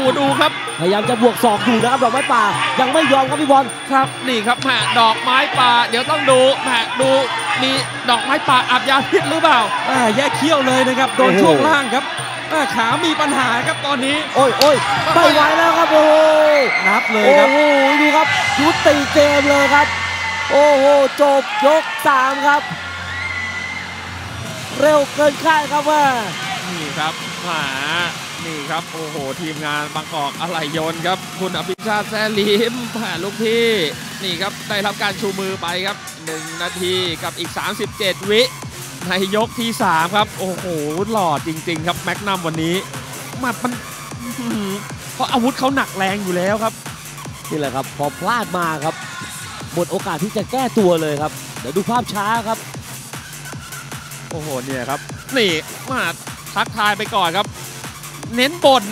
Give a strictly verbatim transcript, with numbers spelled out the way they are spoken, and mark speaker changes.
Speaker 1: ดูครับ
Speaker 2: พยายามจะบวกศอกอยู่นะครับดอกไม้ป่ายังไม่ยอมครับพี่บอล
Speaker 1: ครับนี่ครับแหมดอกไม้ป่าเดี๋ยวต้องดูแหมดูมีดอกไม้ป่าอาบยาพิษหรือเปล่า
Speaker 3: แยกเขี้ยวเลยนะครับโดนช่วงล่างครับขามีปัญหาครับตอนนี้
Speaker 2: โอ้ยโอ้ยไม่ไหวแล้วครับโอ้
Speaker 3: นับเลยครับ
Speaker 2: โอ้โหดูครับยุติเกมเลยครับโอ้โหจบยกสามครับเร็วเกินคาดครับว่า
Speaker 1: นี่ครับหานี่ครับโอ้โหทีมงานบางกอกอะไหล่ยนต์ครับคุณอภิชาติแซ่ลิมผ่านลูกพี่นี่ครับได้รับการชูมือไปครับหนึ่งนาทีกับอีกสามสิบเจ็ดวิในยกที่สามครับโอ้โหหล่อจริงๆครับแม็กนัมวันนี้หมัดมันเพราะอาวุธเขาหนักแรงอยู่แล้วครับ
Speaker 2: นี่แหละครับพอพลาดมาครับหมดโอกาสที่จะแก้ตัวเลยครับเดี๋ยวดูภาพช้าครับ
Speaker 1: โอ้โหเนี่ยครับนี่มาทักทายไปก่อนครับเน้นบน